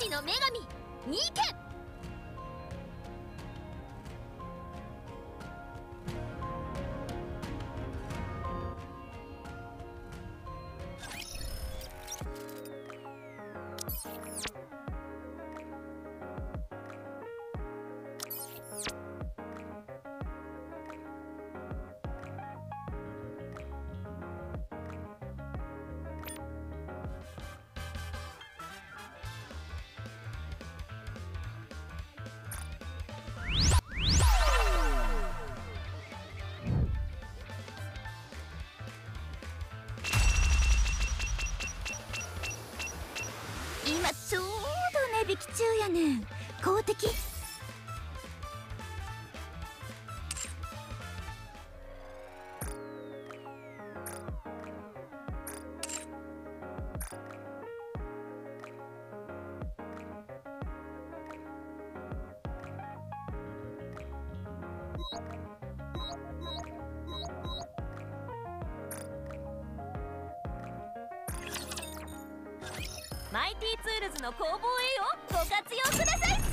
の女神ニケ。今ちょうど値引き中やねん。公的。マイティツールズの攻防へよご活用くださいっす。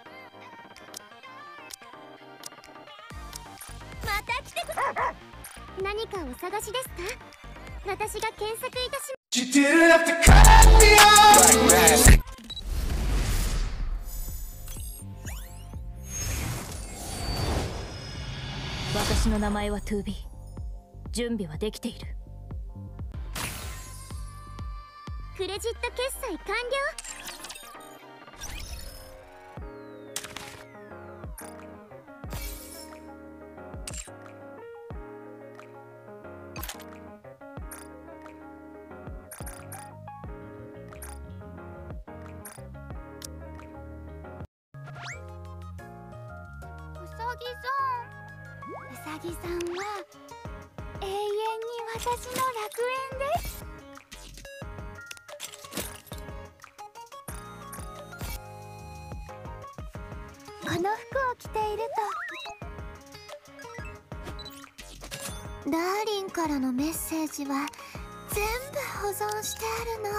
また来てください。何かお探しですか？私が検索いたし私の名前は 2B。 準備はできている。クレジット決済完了。うさぎさんは永遠に私の楽園です。この服を着ているとダーリンからのメッセージは全部保存してあるの。ほ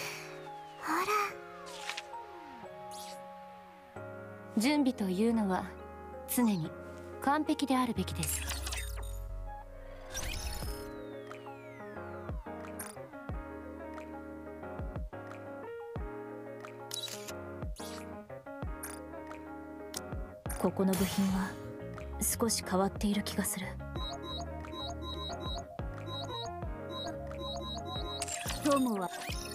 ら。準備というのは常に完璧であるべきです。ここの部品は少し変わっている気がする。友は